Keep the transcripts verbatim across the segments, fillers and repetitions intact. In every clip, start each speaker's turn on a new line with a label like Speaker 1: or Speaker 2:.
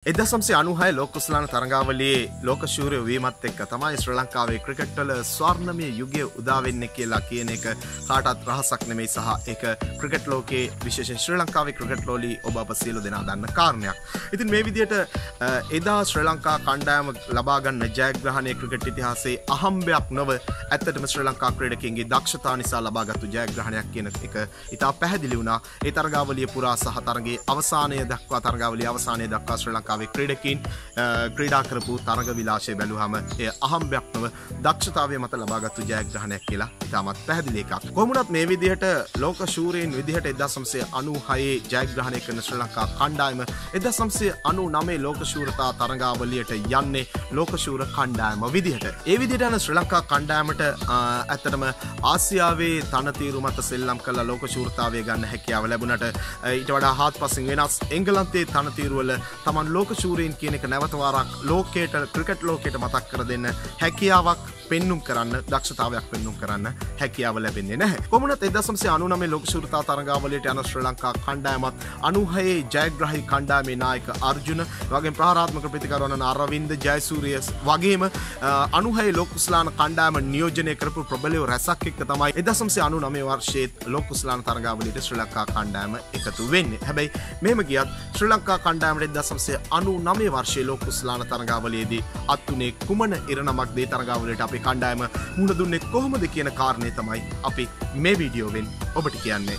Speaker 1: එක්දහස් අනූහය ලෝක කුසලාන තරඟාවලියේ ලෝක ශූරය වීමත් එක්ක තමයි ශ්‍රී ලංකාවේ ක්‍රිකට් වල ස්වර්ණමය යුගය උදා වෙන්නේ කියලා කියන එක කාටවත් රහසක් නෙමෙයි සහ ඒක ක්‍රිකට් ලෝකයේ විශේෂයෙන් ශ්‍රී ලංකාවේ ක්‍රිකට් ලෝලි ඔබ අප සියලු දෙනා දන්න කාරණයක්. ඉතින් මේ විදිහට එදා ශ්‍රී ලංකා කණ්ඩායම ලබා ගන්න ජයග්‍රහණය ක්‍රිකට් ඉතිහාසයේ අහම්බයක් නොව ඇත්තටම ශ්‍රී ලංකා ක්‍රීඩකයන්ගේ දක්ෂතාව නිසා ලබාගත්තු ජයග්‍රහණයක් කියන එක ඉතා පැහැදිලි වුණා. ඒ තරඟාවලිය පුරා සහ තරඟයේ අවසානය දක්වා තරඟාවලිය අවසානය දක්වා ශ්‍රී ලංකා ක්‍රීඩකින් ක්‍රීඩා කරපු තරග විලාශය බැලුවහම එය අහම්බයක් නොව දක්ෂතාවය මත ලබාගත්තු ජයග්‍රහණයක් කියලා ඉතාමත් පැහැදිලි එකක්. කොහොමුණත් මේ විදිහට ලෝක ශූරයන් විදිහට එක්දහස් නවසිය අනූහයේ ජයග්‍රහණය කරන ශ්‍රී ලංකා කණ්ඩායම එක්දහස් නවසිය අනූනවය ලෝක ශූරතා තරගාවලියට යන්නේ ලෝක ශූර කණ්ඩායම විදිහට. ඒ විදිහට යන ශ්‍රී ලංකා කණ්ඩායමට ඇත්තටම ආසියාවේ තනතිරු මත සෙල්ලම් කළා ලෝක ශූරතාවය ගන්න හැකියාව ලැබුණට ඊට වඩා හාත්පසින් වෙනස් එංගලන්තයේ තනතිරු වල තමන් ලෝක ශූරයන් කියන එක නැවත වාරක් ලෝකයට ක්‍රිකට් ලෝකයට මතක් කර දෙන්න හැකියාවක් පෙන්눔 කරන්න දක්ෂතාවයක් පෙන්눔 කරන්න හැකියාව ලැබෙන්නේ නැහැ. කොමුණත් එක්දහස් නවසිය අනූනවය ලෝක ශූරතා තරඟාවලියට යන ශ්‍රී ලංකා කණ්ඩායමත් අනූහයේ ජයග්‍රාහී කණ්ඩායමේ නායක අර්ජුන වගේම ප්‍රහාරාත්මක ප්‍රතිකාර වන අරවින්ද ජයසූරිය වගේම අනූහයේ ලෝක කුසලාන කණ්ඩායම නියෝජනය කරපු ප්‍රබලයෝ රැසක් එක්ක තමයි එක්දහස් නවසිය අනූනවය වර්ෂයේ ලෝක කුසලාන තරඟාවලියට ශ්‍රී ලංකා කණ්ඩායම එකතු වෙන්නේ. හැබැයි මෙහෙම ගියත් ශ්‍රී ලංකා කණ්ඩායමට එක්දහස් නවසිය අනූනවය වර්ෂයේ ලෝක කුසලාන තරඟාවලියේදී අත්ුනේ කුමන ඉරණමක් දේ තරඟාවලියට අපේ කණ්ඩායම මුහුණ දුන්නේ කොහොමද කියන කාරණේ තමයි අපි මේ වීඩියෝවෙන් ඔබට කියන්නේ.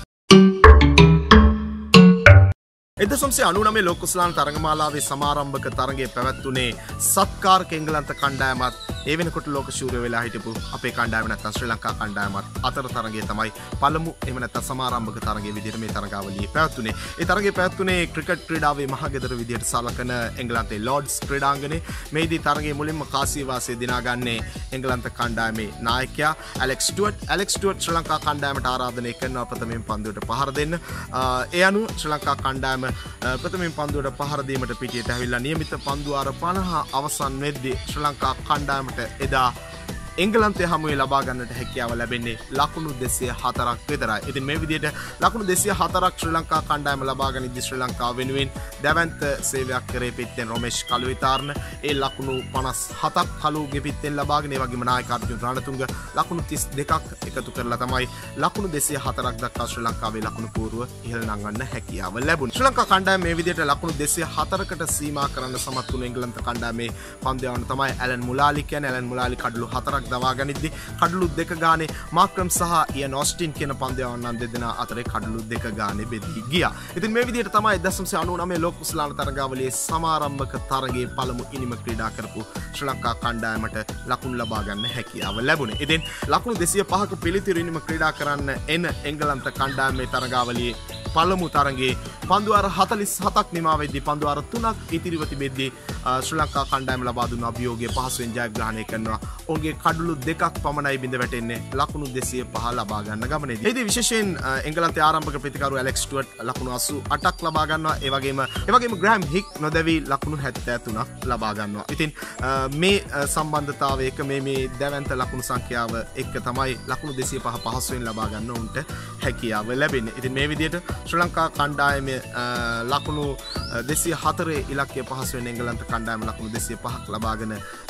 Speaker 1: එක්දහස් නවසිය අනූනවය ලෝක කුසලාන තරගමාලාවේ සමාරම්භක තරගය පැවැත්වුණේ සත්කාරක එංගලන්ත කණ්ඩායමත් ඒ වෙනකොට ලෝක ශූරය වෙලා හිටපු අපේ කණ්ඩායම නැත්නම් ශ්‍රී ලංකා කණ්ඩායමත් අතර තරගය තමයි පළමු එහෙම නැත්නම් සමාරම්භක තරගයේ විදිහට මේ තරගාවලිය පැවැත්වුණේ. ඒ තරගය පැවැත්වුණේ ක්‍රිකට් ක්‍රීඩාවේ මහගෙදර විදිහට සලකන එංගලන්තයේ ලෝඩ්ස් ක්‍රීඩාංගණේ. මේදී තරගයේ මුලින්ම කාසිය වාසය දිනාගන්නේ එංගලන්ත කණ්ඩායමේ නායකයා Alex Stewart. Alex Stewart Sri Lanka කණ්ඩායමට ආරාධනය කරනවා ප්‍රථමයෙන් පන්දුවට පහර දෙන්න. ඒ අනුව ශ්‍රී ලංකා කණ්ඩායම ප්‍රථමයෙන් පන්දුවට පහර දීමට පිටියට ඇවිල්ලා නියමිත පන්දුවාර පනහ අවසන් වෙද්දී ශ්‍රී ලංකා කණ්ඩායමට එදා එංගලන්තය හමුවේ ලබා ගන්නට හැකියාව ලැබෙන්නේ ලකුණු දෙසිය හතරක් විතරයි. ඉතින් මේ විදිහට ලකුණු දෙසිය හතරක් ශ්‍රී ලංකා කණ්ඩායම ලබා ගනිද්දී ශ්‍රී ලංකාව වෙනුවෙන් දැවැන්ත සේවයක් කරේ පිටෙන් රොමේෂ් කළුවිතාරණ ඒ ලකුණු පනස් හතක් කළුගේ පිටෙන් ලබාගෙන ඒ වගේම නායක අර්ජුන රණතුංග ලකුණු තිස් දෙකක් එකතු කරලා තමයි ලකුණු දෙසිය හතරක් දක්වා ශ්‍රී ලංකාවේ ලකුණු පූර්ව ඉහළ නංවන්න හැකියාව ලැබුණේ. ශ්‍රී ලංකා කණ්ඩායම මේ විදිහට ලකුණු දෙසිය හතරකට සීමා කරන්න සමත් වුණු එංගලන්ත කණ්ඩායමේ පන්දුවවන තමයි ඇලන් මුලාලි කියන්නේ. ඇලන් මුලාලි කඩලු හතරක් දවා ගනිද්දී කඩලු දෙක ගානේ මාක්‍රම් සහ ඉයන් ඔස්ටින් කියන පන්දුවවන්නන් දෙදෙනා අතරේ කඩලු දෙක ගානේ බෙදී ගියා. ඉතින් මේ විදිහට තමයි එක්දහස් නවසිය අනූනවය ලෝක කුසලාන තරගාවලියේ සමාරම්භක තරගයේ පළමු ඉනිම ක්‍රීඩා කරපු ශ්‍රී ලංකා කණ්ඩායමට ලකුණු ලබා ගන්න හැකියාව ලැබුණේ. ඉතින් ලකුණු දෙසිය පහක පිළිතුරු ඉනිම ක්‍රීඩා කරන්න එන එංගලන්ත කණ්ඩායමේ තරගාවලියේ පළමු තරගයේ පන්දුවාර හතළිස් හතක් නිමා වෙද්දී පන්දුවාර තුනක් ඉතිරිව තිබෙද්දී ශ්‍රී ලංකා කණ්ඩායම ලබා දුන්න අභියෝගය පහසුවෙන් ජයග්‍රහණය කරනවා. ඔවුන්ගේ කඩලු දෙකක් පමණයි බිඳ වැටෙන්නේ ලකුණු දෙසිය පහ ලබා ගන්න ගමනේදී. ඒදී විශේෂයෙන් එංගලන්තයේ ආරම්භක ප්‍රතිකාරු ඇලෙක්ස් ස්ටුවර්ට් ලකුණු අසූ අටක් ලබා ගන්නවා. ඒ වගේම ඒ වගේම ග්‍රෑම් හික් නොදැවී ලකුණු හැත්තෑ තුනක් ලබා ගන්නවා. ඉතින් මේ සම්බන්ධතාවයක මේ මේ දැවැන්ත ලකුණු සංඛ්‍යාව එක්ක තමයි ලකුණු දෙසිය පහ පහසුවෙන් ලබා ගන්න උන්ට හැකියාව ලැබෙන්නේ. ඉතින් මේ විදිහට ශ්‍රී ලංකා කණ්ඩායමේ ලකුණු දෙසිය හතරේ ඉලක්කය පහසුවෙන් එංගලන්ත කණ්ඩායම ලකුණු දෙසිය පහක් ලබාගෙන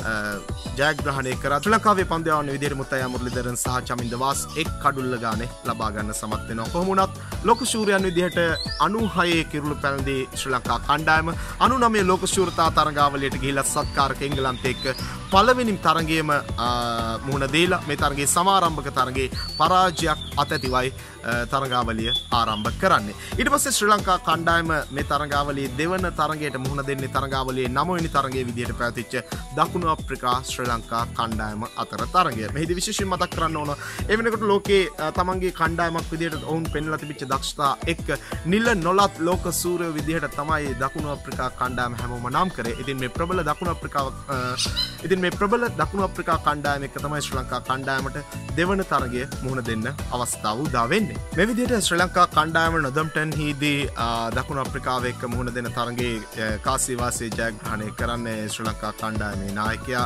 Speaker 1: ජයග්‍රහණය කරා. ශ්‍රී ලංකාවේ පන්දුවවන විදිහට මුත්තයා මුරලිදරන් සහ චමින්ද වාස් එක් කඩුල්ල ගානේ ලබා ගන්න සමත් වෙනවා. කොහොම වුණත් ලෝක ශූරයන් විදිහට අනූහයේ කිරුළු පැනදී ශ්‍රී ලංකා කණ්ඩායම අනූනවය ලෝක ශූරතා තරගාවලියට ගිහිලා සත්කාරක එංගලන්තය එක්ක පළවෙනි තරගයේම මුහුණ දීලා මේ තරගයේ සමාරම්භක තරගයේ පරාජයක් අතැතිවයි තරගාවලිය ආරම්භ කරන්නේ. ඊට පස්සේ ශ්‍රී ලංකා කණ්ඩායම මේ තරගාවලියේ දෙවන තරගයට මුහුණ දෙන්නේ තරගාවලියේ නවවෙනි තරගයේ විදිහට පැවතිච්ච දකුණු අප්‍රිකා ශ්‍රී ලංකා කණ්ඩායම අතර තරගය. මෙහිදී විශේෂයෙන් මතක් කරන්න ඕන ඒ වෙනකොට ලෝකේ තමන්ගේ කණ්ඩායමක් විදිහට ඔවුන් පෙන්වලා තිබිච්ච දක්ෂතා එක්ක නිල නොලත් ලෝක සූරය විදිහට තමයි දකුණු අප්‍රිකා කණ්ඩායම හැමෝම නම් කරේ. ඉතින් මේ ප්‍රබල දකුණු අප්‍රිකාව ඉතින් මේ ප්‍රබල දකුණු අප්‍රිකා කණ්ඩායම එක්ක තමයි ශ්‍රී ලංකා කණ්ඩායමට දෙවන තරගය මුහුණ දෙන්න අවස්ථාව උදා වෙන්නේ. මේ විදිහට ශ්‍රී ලංකා කණ්ඩායම නොදම්ටන්හිදී දකුණු අප්‍රිකාව එක්ක මුහුණ දෙන තරගයේ කාසිය වාසී ජයග්‍රහණය කරන්නේ ශ්‍රී ලංකා කණ්ඩායමේ නායකයා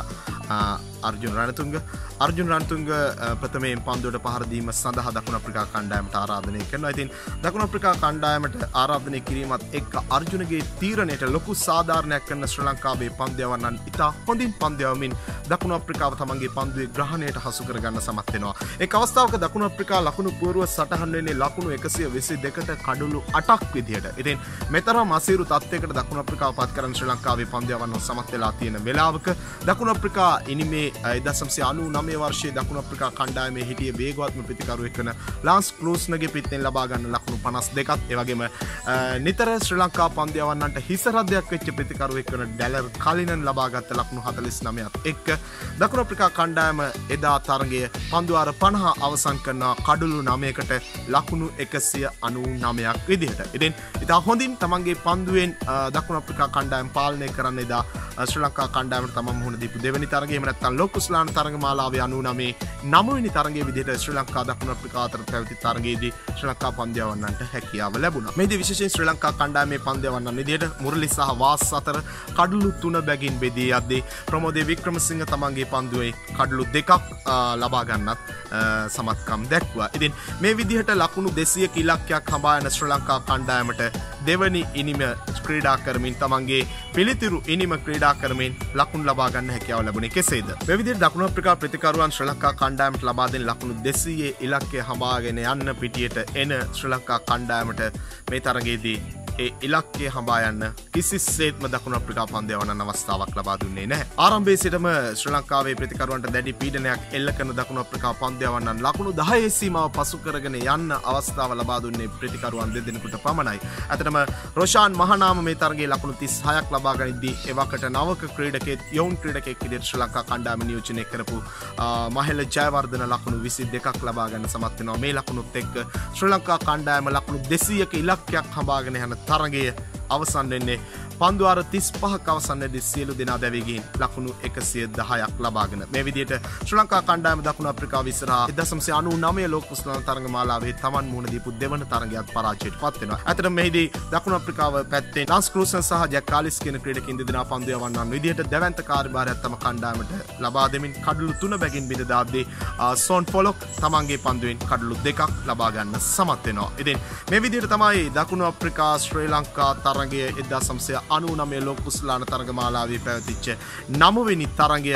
Speaker 1: අර්ජුන් රණතුංග අර්ජුන් රණතුංග ප්‍රථමයෙන් පන්දුවට පහර දීම සඳහා දකුණු අප්‍රිකා කණ්ඩායමට ආරාධනය කරනවා. ඉතින් දකුණු අප්‍රිකා කණ්ඩායමට ආරාධනය කිරීමත් එක්ක අර්ජුනගේ තීරණයට ලොකු සාධාරණයක් කරන ශ්‍රී ලංකාවේ පන්දු යවන්නන් ඉතා හොඳින් පන්දු යවමින් දකුණු අප්‍රිකාව තමන්ගේ පන්දුවේ ග්‍රහණයට හසු කරගන්න සමත් වෙනවා. එක් අවස්ථාවක දකුණු අප්‍රිකා ලකුණු පුවරුව සටහන් වෙන්නේ ලකුණු එකසිය විසි දෙකට කඩලු අටක් විදිහට. ඉතින් මෙතරම් අසීරු තත්ත්වයකට දකුණු අප්‍රිකාව පත් කරන ශ්‍රී ලංකාවේ පන්දු යවන්න සමත් වෙලා තියෙන වෙලාවක දකුණු අප්‍රිකා ඉනිමේ එක්දහස් අනූ නවය වර්ෂයේ දකුණු අප්‍රිකා කණ්ඩායමේ හිටිය වේගවත්ම ප්‍රතිකරුවෙක් වන ලාන්ස් ක්ලූස්නගේ පිටෙන් ලබා ගන්න ලකුණු පනස් දෙකක් ඒ වගේම නිතර ශ්‍රී ලංකා පන්දු යවන්නන්ට හිස රද්දයක් වෙච්ච ප්‍රතිකරුවෙක් වන ඩැලර් කලිනන් ලබා ගත්ත ලකුණු හතළිස් නවයත් එක්ක දකුණු අප්‍රිකා කණ්ඩායම එදා තරගය පන්දු වාර පනහ අවසන් කරන කඩලු නවයකට ලකුණු එකසිය අනූ නවයක් විදිහට. ඉතින් ඉතා හොඳින් තමන්ගේ පන්දුවෙන් දකුණු අප්‍රිකා කණ්ඩායම පාලනය කරන්න එදා ශ්‍රී ලංකා කණ්ඩායමට තමන් මුහුණ දීපු දෙවැනි තරගය එහෙම නැත්නම් ලෝකුස්ලාන තරගමාලාවේ අනූ නවය නවවෙනි තරගයේ විදිහට ශ්‍රී ලංකා දකුණු අප්‍රිකා අතර පැවති තරගයේදී ශ්‍රී ලංකා පන්දු යවන්නන්ට හැකියාව ලැබුණා. මේදී විශේෂයෙන් ශ්‍රී ලංකා කණ්ඩායමේ පන්දු යවන්නන් විදිහට මුරලි සහ වාස් අතර කඩලු තුන බැගින් බෙදී යද්දී ප්‍රමෝදේ වික්‍රමසිංහ තමන්ගේ පන්දුවේ කඩලු දෙකක් ලබා ගන්නත් සමත්කම් දැක්වුවා. ඉතින් මේ විදිහට ලකුණු දෙසියක ඉලක්කයක් හඹා යන ශ්‍රී ලංකා කණ්ඩායමට දෙවනි ඉනිම ක්‍රීඩා කරමින් තමන්ගේ පිළිතුරු ඉනිම ක්‍රීඩා කරමින් ලකුණු ලබා ගන්න හැකියාව ලැබුණේ කෙසේද? මේ විදිහට දකුණු අප්‍රිකා ප්‍රතිකරුවන් ශ්‍රී ලංකා කණ්ඩායමට ලබා දෙන ලකුණු දෙසීයේ ඉලක්කය හඹාගෙන යන්න පිටියට එන ශ්‍රී ලංකා කණ්ඩායමට මේ තරගයේදී ඒ ඉලක්කය හඹා යන්න කිසිසේත්ම දකුණු අප්‍රිකා පන්දු යවන්න අවස්ථාවක් ලබා දුන්නේ නැහැ. ආරම්භයේ සිටම ශ්‍රී ලංකාවේ ප්‍රතිකරුවන්ට දැඩි පීඩනයක් එල්ල කරන දකුණු අප්‍රිකා පන්දු යවන්නන් ලකුණු දහයේ සීමාව පසු කරගෙන යන්න අවස්ථාව ලබා දුන්නේ ප්‍රතිකරුවන් දෙදෙනෙකුට පමණයි. අතටම රොෂාන් මහනාම මේ තරගයේ ලකුණු තිස් හයක් ලබා ගනිද්දී එවකට නවක ක්‍රීඩකෙක් යොවුන් ක්‍රීඩකෙක් විදිහට ශ්‍රී ලංකා කණ්ඩායම නියෝජනය කරපු මහෙල ජයවර්ධන ලකුණු විසි දෙකක් ලබා ගන්න සමත් වෙනවා. මේ ලකුණුත් එක්ක ශ්‍රී ලංකා කණ්ඩායම ලකුණු දෙසීයක ඉලක්කයක් හඹාගෙන යන තරගය අවසන් වෙන්නේ පන්දු වාර තිස් පහක් අවසන් වෙද්දී සියලු දෙනා දැවී ගින් ලකුණු එකසිය දහයක් ලබාගෙන මේ විදිහට ශ්‍රී ලංකා කණ්ඩායම දකුණු අප්‍රිකාව ඉස්සරහා එක්දහස් අනූ නවය ලෝක කුස්ලාන තරගමාලාවේ තමන් මුහුණ දීපු දෙවන තරගයත් පරාජයට පත් වෙනවා. අතට මෙහිදී දකුණු අප්‍රිකාව පැත්තෙන් ලාන්ස් ක්ලූසන් සහ ජැක් කාලිස් කියන ක්‍රීඩකින් දෙදෙනා පන්දු යවන්නන් විදිහට දැවැන්ත කාර්යභාරයක් තම කණ්ඩායමට ලබා දෙමින් කඩලු තුන බැගින් බිඳ දාද්දී සෝන් ෆොලොක් තමන්ගේ පන්දුවෙන් කඩලු දෙකක් ලබා ගන්න සමත් වෙනවා. ඉතින් මේ විදිහට තමයි දකුණු අප්‍රිකා ශ්‍රී ලංකා තරගය එක්දහස් අනූ නවය ලෝක කුස්ලාන තරගමාලාවේ පැවතිච්ච නවවෙනි තරගය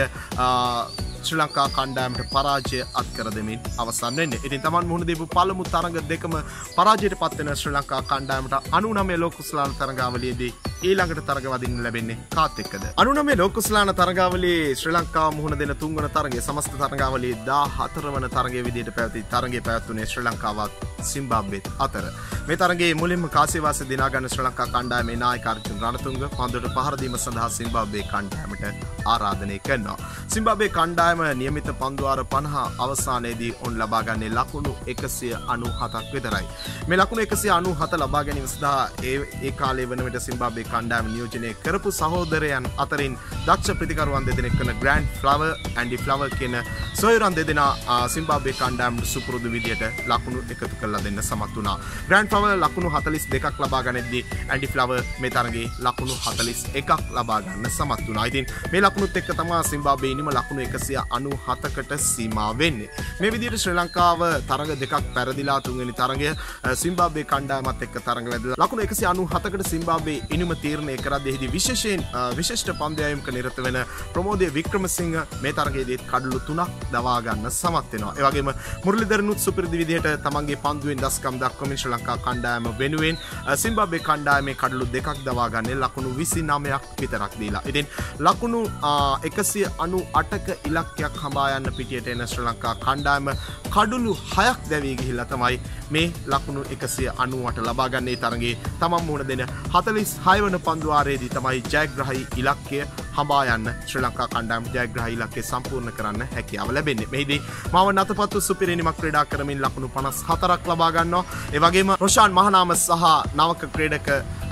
Speaker 1: ශ්‍රී ලංකා කණ්ඩායමට පරාජය අත්කර දෙමින් අවසන් වෙන්නේ. ඉතින් තමන් මුහුණ දීපු පළමු තරග දෙකම පරාජයට පත් වෙන ශ්‍රී ලංකා කණ්ඩායමට අනූ නවය ලෝක කුස්ලාන තරගාවලියේදී ඊළඟට තරග වදින්න ලැබෙන්නේ කාත් එක්කද? අනූ නවය ලෝක කුස්ලාන තරගාවලියේ ශ්‍රී ලංකාව මුහුණ දෙන තුන්වන තරගය සමස්ත තරගාවලියේ දාහතර වන තරගයේ විදිහට පැවති තරගය පැවැත්වුණේ ශ්‍රී ලංකාවත් සිම්බාබ්වෙත් අතර. මේ තරගයේ මුලින්ම කාසිවාසය දිනා ගන්න ශ්‍රී ලංකා කණ්ඩායමේ නායක අර්ජුන් රණතුංග පන්දුවට පහර දීම සඳහා සිම්බාබ්වේ කණ්ඩායමට ආරාධනය කරනවා. සිම්බාබ්වේ කණ්ඩායම නියමිත පන්දු වාර පනහ අවසානයේදී ඔවුන් ලබා ගන්නේ ලකුණු එකසිය අනූ හතක් විතරයි. මේ ලකුණු එකසිය අනූ හත ලබා ගැනීම සඳහා ඒ ඒ කාලයේ වන විට සිම්බාබ්වේ කණ්ඩායම නියෝජනය කරපු සහෝදරයන් අතරින් දක්ෂ ප්‍රතිකරුවන් දෙදෙනෙක් වන ග්‍රෑන්ඩ් ෆ්ලවර් ඇන්ඩි ෆ්ලවර් කියන සොයුරන් දෙදෙනා සිම්බාබ්වේ කණ්ඩායමට සුපුරුදු විදියට ලකුණු එකතු කරලා දෙන්න සමත් වුණා. ග්‍රෑන්ඩ් ෆ්ලවර් ලකුණු හතළිස් දෙකක් ලබා ගනිද්දී ඇන්ඩි ෆ්ලවර් මේ තරගයේ ලකුණු හතළිස් එකක් ලබා ගන්න සමත් වුණා. ඉතින් මේ ලකුණුත් එක්ක තමයි සිම්බාබ්වේ ඉනිම ලකුණු එකසිය අනූ හතකට සීමා වෙන්නේ. මේ විදිහට ශ්‍රී ලංකාව තරග දෙකක් පෙරදිලා තුන්වෙනි තරගය සිම්බාබ්වේ කණ්ඩායමත් එක්ක තරඟ වැදලා ලකුණු එකසිය අනූ හතකට සිම්බාබ්වේ ඉනිම තීරණය කරද්දී එහිදී විශේෂයෙන් විශිෂ්ට පන්දු යැවීමක නිරත වෙන ප්‍රමෝදේ වික්‍රමසිංහ මේ තරගයේදී කඩලු තුනක් දවා ගන්න සමත් වෙනවා. ඒ වගේම මුරලිදරනුත් සුපිරිදි විදිහට තමන්ගේ පන්දුවෙන් දස්කම් දක්වමින් ශ්‍රී ලංකා කණ්ඩායම වෙනුවෙන් සිම්බාබ්වේ කණ්ඩායමේ කඩලු දෙකක් දවා ගන්නේ ලකුණු විසි නවයක් විතරක් දීලා. ඉතින් ලකුණු එකසිය අනූ අටක ඉලක්කයක් හඹා යන්න පිටියට එන ශ්‍රී ලංකා කණ්ඩායම කඩලු හයක් දැවී ගිහිල්ලා තමයි මේ ලකුණු එකසිය අනූ අට ලබා ගන්නේ. තරගයේ තමන් මුහුණ දෙන හතළිස් හය වන පන්දු වාරයේදී තමයි ජයග්‍රහී ඉලක්කය හඹා යන්න ශ්‍රී ලංකා කණ්ඩායම ජයග්‍රහී ඉලක්කය සම්පූර්ණ කරන්න හැකියාව ලැබෙන්නේ. මෙහිදී මාව නතපත්තු සුපිරිනිමක් ක්‍රීඩා කරමින් ලකුණු පනස් හතරක් ලබා ගන්නවා. ඒ වගේම රොෂාන් මහනාම සහ නවක ක්‍රීඩක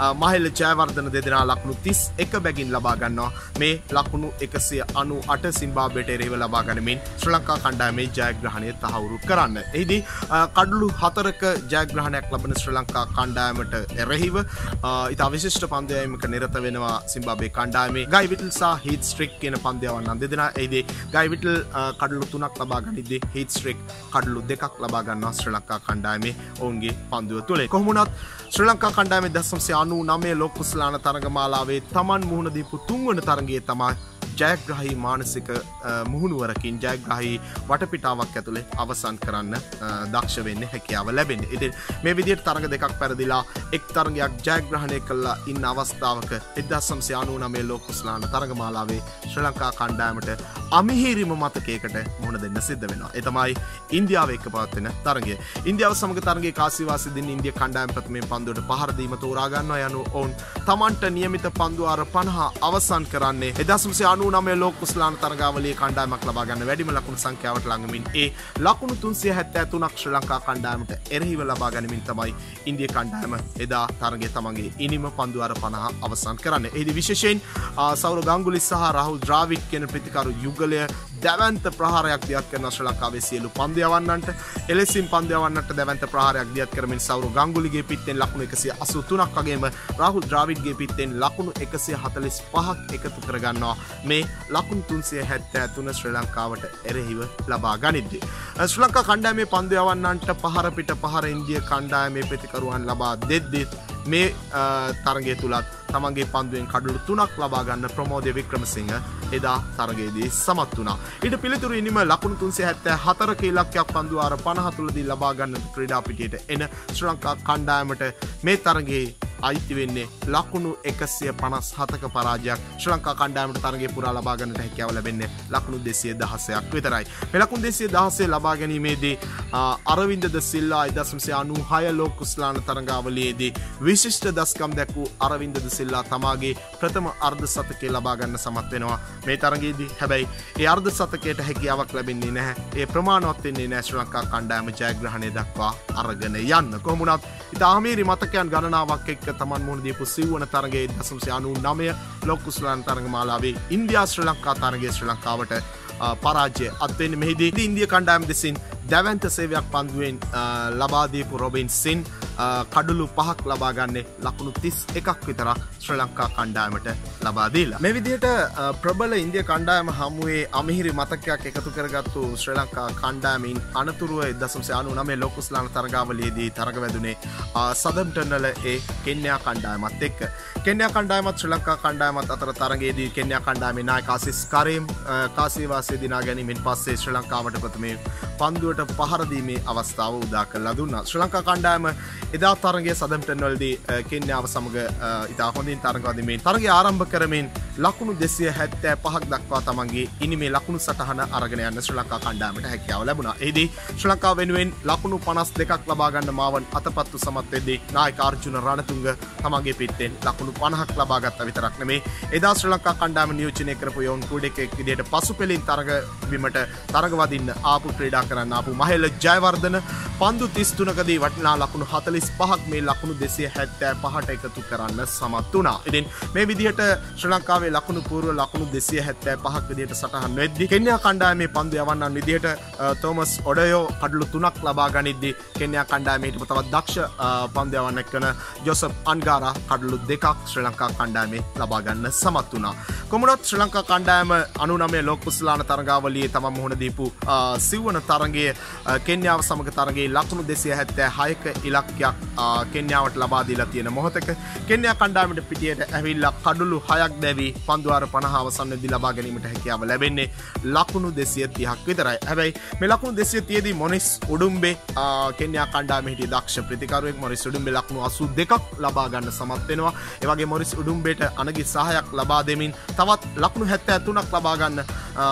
Speaker 1: මහේල ජයවර්ධන දෙදෙනා ලකුණු තිස් එක බැගින් ලබා ගන්නවා. මේ ලකුණු එකසිය අනූ අට සිම්බාබ්වෙට එරෙහිව ලබා ගනිමින් ශ්‍රී ලංකා කණ්ඩායමේ ජයග්‍රහණය තහවුරු කරන්න. එහිදී කඩලු හතරක ජයග්‍රහණයක් ලබන ශ්‍රී ලංකා කණ්ඩායමට එරෙහිව ඉතා විශිෂ්ට පන්දයමක නිරත වෙනවා සිම්බාබ්වේ කණ්ඩායමේ ගයි විටල් සහ හීත් ස්ට්‍රික් කියන පන්දයවන්නන් දෙදෙනා. එහිදී ගයි විටල් කඩලු තුනක් ලබා ගනිද්දී හීත් ස්ට්‍රික් කඩලු දෙකක් ලබා ගන්නවා ශ්‍රී ලංකා කණ්ඩායමේ ඔවුන්ගේ පන්දුව තුළ. කොහොම වුණත් ශ්‍රී ලංකා කණ්ඩායමේ දශමසිය අනූ නවය ලෝක කුසලාන තරගමාලාවේ තමන් මුහුණ දීපු තුන්වන තරගයේ තමයි ජයග්‍රහී මානසික මුහුණුවරකින් ජයග්‍රහී වටපිටාවක් ඇතුලේ අවසන් කරන්න දක්ෂ වෙන්න හැකියාව ලැබෙන්නේ. ඉතින් මේ විදිහට තරග දෙකක් පැරදිලා එක් තරගයක් ජයග්‍රහණය කළා ඉන්න අවස්ථාවක එක්දහස් නවසිය අනූ නවය ලෝක කුසලාන තරගමාලාවේ ශ්‍රී ලංකා කණ්ඩායමට අමිහිරිම මතකයකට මුහුණ දෙන්න සිද්ධ වෙනවා. ඒ තමයි ඉන්දියාව එක්ක පවත්වන තරගය. ඉන්දියාව සමග තරගයේ කාසිවාසී දින ඉන්දියා කණ්ඩායම ප්‍රථමයෙන් පන්දුවට පහර දීම තෝරා ගන්නවා යනු ඔවුන් තමන්ට නියමිත පන්දු අර පනහ අවසන් කරන්නේ එක්දහස් නවසිය අනූ නවය ලෝක කුසලාන තරගාවලියේ කණ්ඩායමක් ලබා ගන්න වැඩිම ලකුණු සංඛ්‍යාවට ළඟමින් ඒ ලකුණු තුන්සිය හැත්තෑ තුනක් ශ්‍රී ලංකා කණ්ඩායමට එරෙහිව ලබා ගනිමින් තමයි ඉන්දියා කණ්ඩායම එදා තරගයේ තමන්ගේ ඉනිම පන්දු අර පනහ අවසන් කරන්නේ. එහිදී විශේෂයෙන් සෞරව් ගංගුලි සහ රාහුල් ද්‍රාවිඩ් කියන ප්‍රතිකරු යුගලය දැවන්ත ප්‍රහාරයක් දියත් කරන ශ්‍රී ලංකාවේ සියලු පන්දයවන්නන්ට එලෙසින් පන්දයවන්නට දැවන්ත ප්‍රහාරයක් දියත් කරමින් සෞරව් ගංගුලිගේ පිටෙන් ලකුණු එකසිය අසූ තුනක් වගේම රාහුල් ද්‍රාවිඩ්ගේ පිටෙන් ලකුණු එකසිය හතළිස් පහක් එකතු කරගන්නවා. මේ ලකුණු තුන්සිය හැත්තෑ තුන ශ්‍රී ලංකාවට එරෙහිව ලබා ගනිද්දී ශ්‍රී ලංකා කණ්ඩායමේ පන්දයවන්නන්ට පහර පිට පහර ඉන්දියා කණ්ඩායමේ ප්‍රතිකරුවන් ලබා දෙද්දී මේ තරගය තුලත් තමන්ගේ පන්දුවෙන් කඩලු තුනක් ලබා ගන්න ප්‍රමෝදය වික්‍රමසිංහ එදා තරගයේදී සමත් වුණා. ඊට පිළිතුරු ඉනිම ලකුණු තුන්සිය හැත්තෑ හතරක ඉලක්කයක් පන්දු ආර පනහ තුලදී ලබා ගන්න ක්‍රීඩා පිටියට එන ශ්‍රී ලංකා කණ්ඩායමට මේ තරගයේ අයිති වෙන්නේ ලකුණු එකසිය පනස් හතක පරාජයක්. ශ්‍රී ලංකා කණ්ඩායමට තරගය පුරා ලබා ගන්නට හැකියාව ලැබෙන්නේ ලකුණු දෙසිය දහසක් විතරයි. මේ ලකුණු දෙසිය දහසේ ලබා ගැනීමේදී අරවින්ද ද සිල්වා එක්දහස් නවසිය අනූ හය ලෝක කුසලාන තරගාවලියේදී විශිෂ්ට දස්කම් දැක්වූ අරවින්ද ද සිල්වා තමාගේ ප්‍රථම අර්ධ શතකය ලබා ගන්න සමත් වෙනවා මේ තරගයේදී. හැබැයි ඒ අර්ධ શතකයට හැකියාවක් ලැබෙන්නේ නැහැ. ඒ ප්‍රමාණවත් වෙන්නේ නැහැ ශ්‍රී ලංකා කණ්ඩායම ජයග්‍රහණය දක්වා අරගෙන යන්න. කොහොම වුණත් ඉතා අමීරි මතකයන් ගණනාවක් එක්ක තමන් මුහුණ දීපු සිව්වන තරගයේ එක්දහස් නවසිය අනූ නවය ලෝක කුසලාන තරගමාලාවේ ඉන්දියා ශ්‍රී ලංකා තරගයේ ශ්‍රී ලංකාවට පරාජය අත්වෙන්නේ. මෙහිදී ඉන්දියා කණ්ඩායම දෙසින් දැවන්ත සේවයක් පන්දුවෙන් ලබා දීපු රොබින් සින් කඩලු පහක් ලබා ගන්නේ ලකුණු තිස් එකක් විතරක් ශ්‍රී ලංකා කණ්ඩායමට ලබා දීලා. මේ විදිහට ප්‍රබල ඉන්දියා කණ්ඩායම හමුවේ අමිහිරි මතකයක් එකතු කරගත්තු ශ්‍රී ලංකා කණ්ඩායමින් අනතුරුව එක්දහස් නවසිය අනූ නවය ලෝක කුසලාන තරගාවලියේදී තරග වැදුනේ සදම්ටන් වල ඒ කෙන්යා කණ්ඩායමත් එක්ක. කෙන්යා කණ්ඩායමත් ශ්‍රී ලංකා කණ්ඩායමත් අතර තරගයේදී කෙන්යා කණ්ඩායමේ නායක ආසිස් කරීම් කාසිවාසී දිනා ගැනීමෙන් පස්සේ ශ්‍රී ලංකාවට ප්‍රථමයෙන් පන්දුවට පහර දීමේ අවස්ථාව උදා කරලා දුන්නා. ශ්‍රී ලංකා කණ්ඩායම එදා තරගයේ සදම්ටන් වලදී කෙන්යාව සමග ඉතා හොඳින් තරග වදිමින් තරගය ආරම්භ කරමින් ලකුණු දෙසිය හැත්තෑ පහක් දක්වා තමන්ගේ ඉනිමේ ලකුණු සටහන අරගෙන යන්න ශ්‍රී ලංකා කණ්ඩායමට හැකියාව ලැබුණා. එහිදී ශ්‍රී ලංකාව වෙනුවෙන් ලකුණු පනස් දෙකක් ලබා ගන්න මාවන් අතපත්තු සමත් වෙද්දී නායක අර්ජුන රණතුංග තමන්ගේ පිටෙන් ලකුණු පනහක් ලබා ගත්තා විතරක් නෙමෙයි එදා ශ්‍රී ලංකා කණ්ඩායම නියෝජනය කරපු යොන් ක්‍රීඩකයෙක් විදිහට පසුපෙළින් තරග බිමට තරග වදින්න ආපු ක්‍රීඩා කරන්න ආපු මහේල ජයවර්ධන පන්දු තිස් තුනකදී වටිනා ලකුණු හතළිස් පහක් මේ ලකුණු දෙසිය හැත්තෑ පහට එකතු කරන්න සමත් වුණා. ඉතින් මේ විදිහට ශ්‍රී ලංකාවේ ලකුණු පූර්ව ලකුණු දෙසිය හැත්තෑ පහක් විදිහට සටහන් වෙද්දී කෙන්යා කණ්ඩායමේ පන්දු යවන්නන් විදිහට තෝමස් ඔඩයෝ කඩලු තුනක් ලබා ගනිද්දී කෙන්යා කණ්ඩායමේ හිටපු තවත් දක්ෂ පන්දු යවන්නෙක් කරන ජෝසප් අන්ගාරා කඩලු දෙකක් ශ්‍රී ලංකා කණ්ඩායමේ ලබා ගන්න සමත් වුණා. කොමුණත් ශ්‍රී ලංකා කණ්ඩායම අනූ නවය ලෝක කුසලාන තරගාවලියේ තමන් මුහුණ දීපු සිව්වන තරගයේ කෙන්යාව සමග තරගයේ ලකුණු දෙසිය හැත්තෑ හයක ඉලක්කයක් කෙන්යාවට ලබා දීලා තියෙන මොහොතක කෙන්යා කණ්ඩායමට පිටියට ඇවිල්ලා කඩලු හයක් දැවි පන්දු ආර පනහ අවසන් වෙද්දී ලබා ගැනීමට හැකියාව ලැබෙන්නේ ලකුණු දෙසිය තිහක් විතරයි. හැබැයි මේ ලකුණු දෙසිය තිහ දී මොනිස් උඩුම්බේ කෙන්යා කණ්ඩායමේ හිටිය දක්ෂ ප්‍රතිකාරයෙක් මොනිස් උඩුම්බේ ලකුණු අසූ දෙකක් ලබා ගන්න සමත් වෙනවා. ඒ වගේ මොනිස් උඩුම්බේට අනගි සහයක් ලබා දෙමින් තවත් ලකුණු හැත්තෑ තුනක් ලබා ගන්න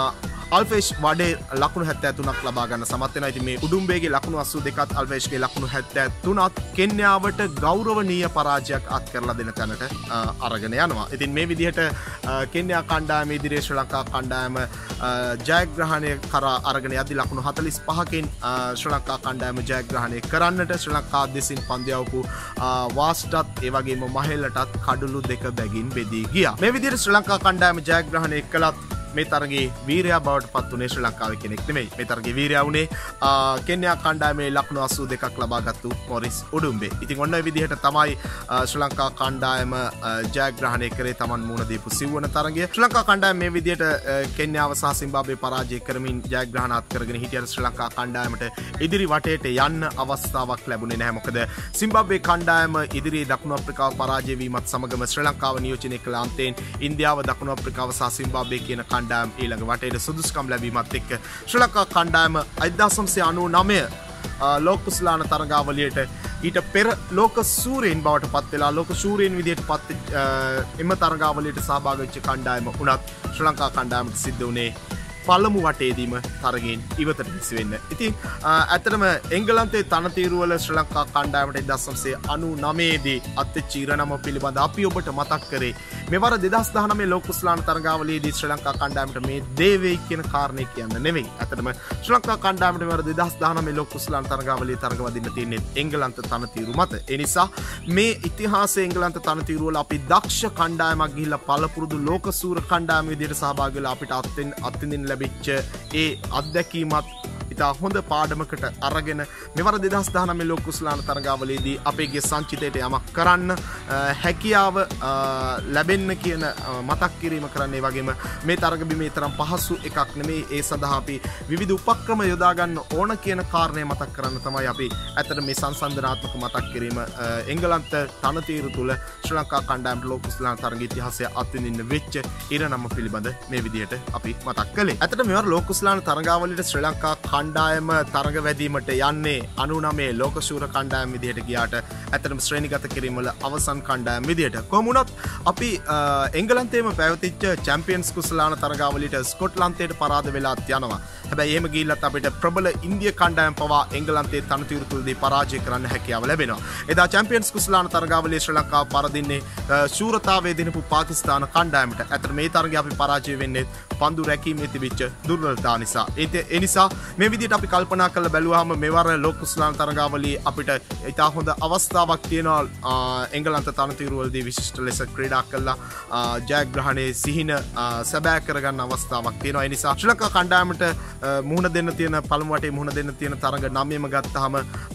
Speaker 1: අල්ෆේෂ් වඩේ ලකුණු හැත්තෑ තුනක් ලබා ගන්න සමත් වෙනවා. ඉතින් මේ උඩුම්බේගේ ලකුණු අසූ දෙකත් අල්ෆේෂ්ගේ ලකුණු හැත්තෑ තුනත් කෙන්යාවට ගෞරවනීය පරාජයක් අත් කරලා දෙන තැනට අරගෙන යනවා. ඉතින් මේ විදිහට කෙන්යා කණ්ඩායම ඉදිරියේ ශ්‍රී ලංකා කණ්ඩායම ජයග්‍රහණය කරා අරගෙන යද්දී ලකුණු හතළිස් පහකින් ශ්‍රී ලංකා කණ්ඩායම ජයග්‍රහණය කරන්නට ශ්‍රී ලංකා දෙසින් පන්දු යවපු වාස්ටත් ඒ වගේම මහෙල්ලටත් කඩලු දෙක බැගින් බෙදී ගියා. මේ විදිහට ශ්‍රී ලංකා කණ්ඩායම ජයග්‍රහණය කළත් මේ තරගේ වීරයා බවට පත් වුණේ ශ්‍රී ලංකාවේ කෙනෙක් නෙමෙයි. මේ තරගේ වීරයා වුණේ කෙන්යා කණ්ඩායමේ ලකුණු අසූ දෙකක් ලබාගත්තු මොරිස් උඩුම්බේ. ඉතින් ඔන්න ඔය විදිහට තමයි ශ්‍රී ලංකා කණ්ඩායම ජයග්‍රහණය කරේ තමන් මුණ දීපු සිව්වන තරගය. ශ්‍රී ලංකා කණ්ඩායම මේ විදිහට කෙන්යාව සහ සිම්බාබ්වේ පරාජය කරමින් ජයග්‍රහණ අත් කරගෙන හිටියට ශ්‍රී ලංකා කණ්ඩායමට ඉදිරි වටේට යන්න අවස්ථාවක් ලැබුණේ නැහැ. මොකද සිම්බාබ්වේ කණ්ඩායම ඉදිරියේ දකුණු අප්‍රිකාව පරාජය වීමත් සමගම ශ්‍රී ලංකාව නියෝජනය කළ අන්තයෙන් ඉන්දියාව දකුණු අප්‍රිකාව සහ සිම්බාබ්වේ කියන කණ්ඩායම ඊළඟ වටේට සුදුසුකම් ලැබීමත් එක්ක ශ්‍රී ලංකා කණ්ඩායම අයිදාස් නවසිය අනූ නවය ලෝක කුසලාන තරගාවලියට ඊට පෙර ලෝක සූරීන් බවට පත් වෙලා ලෝක ශූරීන් විදිහට පත් එම තරගාවලියට සහභාගී වෙච්ච කණ්ඩායම උනත් ශ්‍රී ලංකා කණ්ඩායමට සිද්ධ වුණේ පළමු වටේදීම තරගෙන් ඉවතට පිසි වෙන්න. ඉතින් ඇත්තටම එංගලන්තයේ තනතිරුවල ශ්‍රී ලංකා කණ්ඩායමට එක්දාස් නවසිය අනූ නවය දී අත්වෙච්ච ඉරණම පිළිබඳ අපි ඔබට මතක් කරේ. මෙවර දෙදහස් දහනවය ලෝක කුසලාන තරගාවලියේදී ශ්‍රී ලංකා කණ්ඩායමට මේ දේ වෙයි කියන කාරණේ කියන්න නෙවෙයි. ඇත්තටම ශ්‍රී ලංකා කණ්ඩායමට මෙවර දෙදහස් දහනවය ලෝක කුසලාන තරගාවලියේ තරග වදින්න තියෙන්නේ එංගලන්ත තනතිරු මත. ඒ නිසා මේ ඉතිහාසයේ එංගලන්ත තනතිරුවල අපි දක්ෂ කණ්ඩායමක් ගිහිල්ලා පළපුරුදු ලෝක සූර කණ්ඩායම විදිහට සහභාගී වෙලා අපිට අත්විඳින්න අත්විඳින්න ලැබිච්ච ඒ අත්දැකීමත් ඉතා හොඳ පාඩමකට අරගෙන මෙවර දෙදහස් දහනවය ලෝක කුසලාන තරගාවලියේදී අපේගේ සංචිතයට යමක් කරන්න හැකියාව ලැබෙන්න කියන මතක් කිරීම කරන්නේ. වගේම මේ තරග බිමේ තරම් පහසු එකක් නෙමෙයි. ඒ සඳහා අපි විවිධ උපක්‍රම යොදා ගන්න ඕන කියන කාරණය මතක් කරන්න තමයි අපි ඇත්තට මේ සංසන්දනාත්මක මතක් කිරීම එංගලන්ත තනතිරු තුල ශ්‍රී ලංකා කණ්ඩායමට ලෝක කුසලාන තරග ඉතිහාසය අත්විඳින්න වෙච්ච ඉරණම පිළිබඳ මේ විදිහට අපි මතක් කළේ. ඇත්තට මෙවර ලෝක කුසලාන තරගාවලියට ශ්‍රී ලංකා කණ්ඩායම තරග වැදීමට යන්නේ අනූ නවය ලෝක ශූර කණ්ඩායම විදිහට ගියාට ඇත්තටම ශ්‍රේණිගත කිරීම වල අවසන් කණ්ඩායම විදිහට. කොහොම වුණත් අපි එංගලන්තයේම පැවතිච්ච චැම්පියන්ස් කුසලාන තරගාවලියට ස්කොට්ලන්තයට පරාද වෙලාත් යනවා. හැබැයි එහෙම ගිහිල්ලත් අපිට ප්‍රබල ඉන්දිය කණ්ඩායම් පවා එංගලන්තයේ තනතිරු තුලදී පරාජය කරන්න හැකියාව ලැබෙනවා. එදා චැම්පියන්ස් කුසලාන තරගාවලියේ ශ්‍රී ලංකාව පරදින්නේ ශූරතාවයේ දිනපු පාකිස්තාන කණ්ඩායමට. ඇත්තට මේ තරගය අපි පරාජය වෙන්නේ පන්දු රැකීමේ තිබිච්ච දුර්වලතා නිසා. ඒ නිසා මේ විදිහට අපි කල්පනා කරලා බැලුවාම මෙවර ලෝක කුසලාන තරගාවලියේ අපිට ඉතා හොඳ අවස්ථාවක් තියෙනවා එංගලන්ත තනතිරු වලදී විශිෂ්ට ලෙස ක්‍රීඩා කළා ජයග්‍රහණයේ සිහින සැබෑ කරගන්න අවස්ථාවක් තියෙනවා. ඒ නිසා ශ්‍රී ලංකා කණ්ඩායමට මුහුණ දෙන්න තියෙන පළමු වටේ මුහුණ දෙන්න තියෙන තරග නවයම ගත්තාම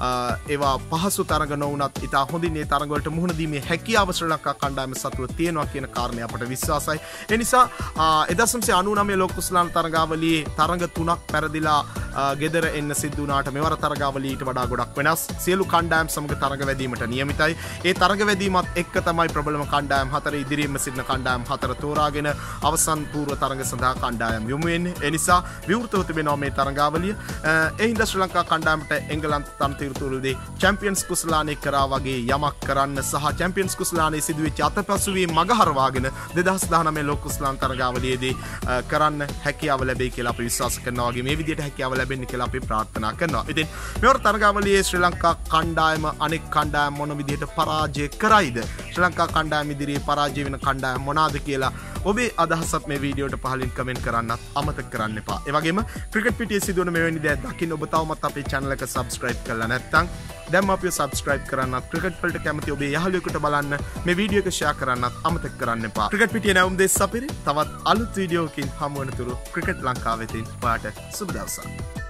Speaker 1: ඒවා පහසු තරග නොවුනත් ඉතා හොඳින් මේ තරග වලට මුහුණ දීමේ හැකියාව ශ්‍රී ලංකා කණ්ඩායම සතුව තියෙනවා කියන කාරණය අපට විශ්වාසයි. ඒ නිසා එක්දාස් නවසිය අනූ නවය ලෝක කුසලාන තරගාවලියේ තරග තුනක් පැරදිලා ගෙදර එන්න සිද්ධ වුණාට මෙවර තරගාවලිය ඊට වඩා ගොඩක් වෙනස්. සියලු කණ්ඩායම් සමග තරග වැදීමට නියමිතයි. ඒ තරග වැදීමත් එක්ක තමයි ප්‍රබලම කණ්ඩායම් හතර ඉදිරියෙන්ම සිටින කණ්ඩායම් හතර තෝරාගෙන අවසන් පූර්ව තරග සඳහා කණ්ඩායම් යොමු වෙන්නේ. ඒ නිසා විවෘතව තිබෙනවා මේ තරගාවලිය. ඒ හින්දා ශ්‍රී ලංකා කණ්ඩායමට එංගලන්ත තනතිරු තුලදී චැම්පියන්ස් කුසලානේ කරා වගේ යමක් කරන්න සහ චැම්පියන්ස් කුසලානේ සිදුවෙච්ච අතපසුවීම් මගහරවාගෙන දෙදහස් දහනවය ලෝක කුසලාන තරගාවලියේදී කරන්න හැකියාව ලැබෙයි කියලා අපි විශ්වාස කරනවා. වගේ මේ විදිහට හැකියාව ලැබෙන්න කියලා අපි ප්‍රාර්ථනා කරනවා. ඉතින් මෙවර තරගාවලියේ ශ්‍රී ලංකා කණ්ඩායම අනෙක් කණ්ඩායම් මොන විදිහට පරාජය කරයිද? ශ්‍රී ලංකා කණ්ඩායම ඉදිරියේ පරාජය වෙන කණ්ඩායම් මොනවාද කියලා ඔබේ අදහසත් මේ වීඩියෝට පහලින් කමෙන්ට් කරන්නත් අමතක කරන්න එපා. ඒ වගේම ක්‍රිකට් පිටියේ සිදුවන මෙවැනි දේ දකින්න ඔබ තවමත් අපේ channel එක subscribe කරලා නැත්නම් දැන් අපිව subscribe කරන්නත් ක්‍රිකට් වලට කැමති ඔබේ යහළුවෙකුට බලන්න මේ වීඩියෝ එක share කරන්නත් අමතක කරන්න එපා. ක්‍රිකට් පිටියේ නැවුම් දෙස් අපිරි තවත් අලුත් වීඩියෝකින් හමු වෙනතුරු ක්‍රිකට් ලංකාවෙතින් ඔයාට සුබ දවසක්.